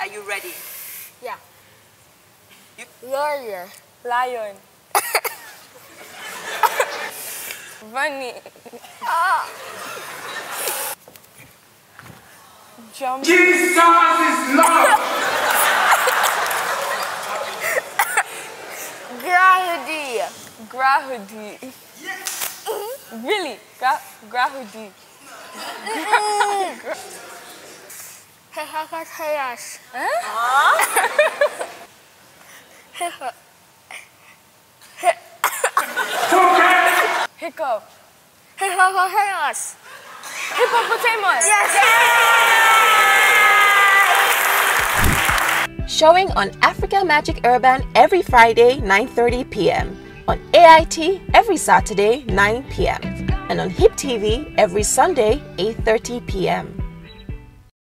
Are you ready? Yeah. Lawyer. Lion. Bunny. Jump. Jesus is Lord. Grahudi. Grahudi. Really? Grahudi. Hecacataeus. Hiccup. Hecacataeus. Hippopotamus. Showing on Africa Magic Urban every Friday 9:30 p.m. on AIT every Saturday 9 p.m. and on HIP TV every Sunday 8:30 p.m.